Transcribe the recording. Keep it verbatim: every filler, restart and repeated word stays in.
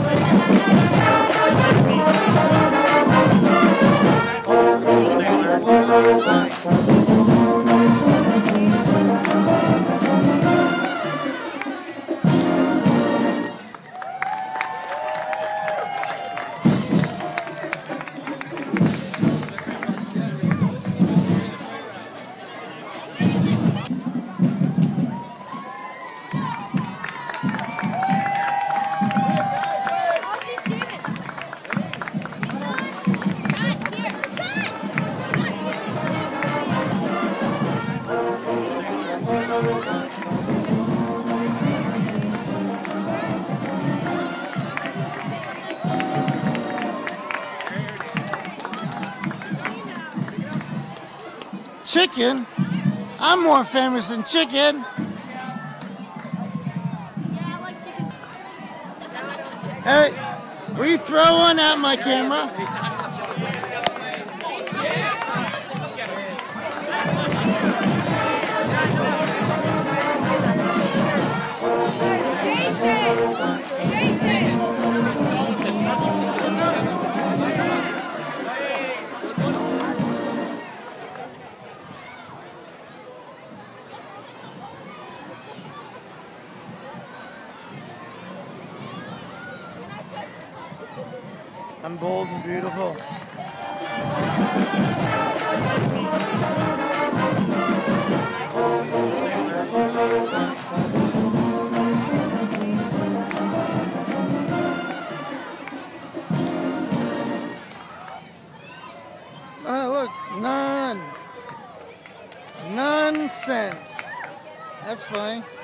Chicken? I'm more famous than chicken. Hey, will you throw one at my camera? I'm bold and beautiful. Oh, look, none. Nonsense. That's funny.